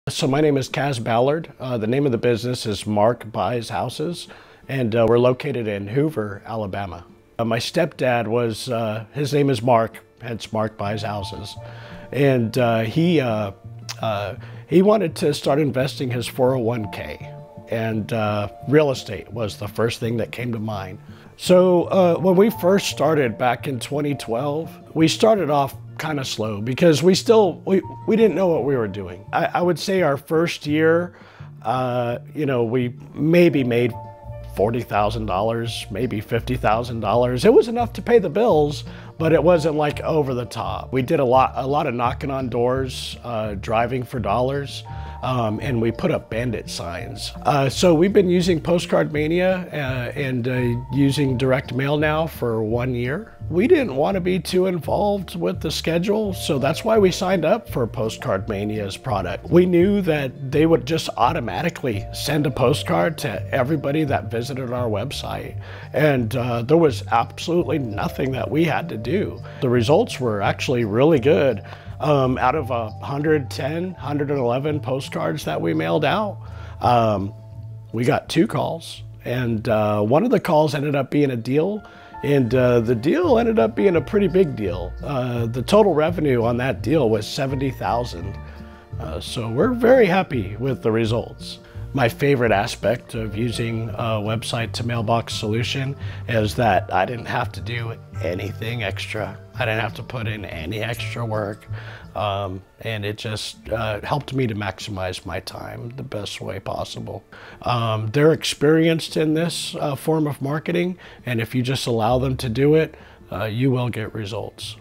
So my name is Kaz Ballard. The name of the business is Mark Buys Houses, and we're located in Hoover, Alabama. My stepdad was, his name is Mark, hence Mark Buys Houses. And he wanted to start investing his 401k, and real estate was the first thing that came to mind. So when we first started back in 2012, we started off kind of slow because we didn't know what we were doing. I would say our first year, we maybe made $40,000, maybe $50,000. It was enough to pay the bills, but it wasn't like over the top. We did a lot of knocking on doors, driving for dollars, and we put up bandit signs. So we've been using PostcardMania and using direct mail now for 1 year. We didn't want to be too involved with the schedule, so that's why we signed up for PostcardMania's product. We knew that they would just automatically send a postcard to everybody that visited our website, and there was absolutely nothing that we had to do. The results were actually really good. Out of 111 postcards that we mailed out, we got 2 calls, and one of the calls ended up being a deal, and the deal ended up being a pretty big deal. The total revenue on that deal was $70,000, so we're very happy with the results. My favorite aspect of using a website to mailbox solution is that I didn't have to do anything extra. I didn't have to put in any extra work, and it just helped me to maximize my time the best way possible. They're experienced in this form of marketing, and if you just allow them to do it, you will get results.